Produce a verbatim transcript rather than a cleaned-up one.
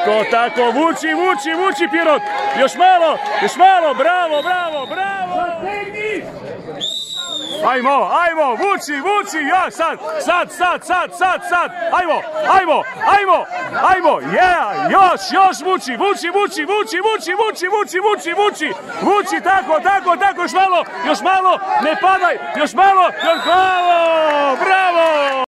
Tako, tako, vuči, vuči, vuči Pirot. Još malo, još malo, bravo, bravo, bravo. Ajmo, ajmo, vuči, vuči, ja, sad, sad, sad, sad, sad, sad, ajmo, ajmo, ajmo, ajmo, yeah, još, još vuči, vuči, vuči, vuči, vuči, vuči, vuči, vuči, vuči, vuči, tako, tako, tako, još malo, još malo, ne padaj, još malo, još malo, bravo!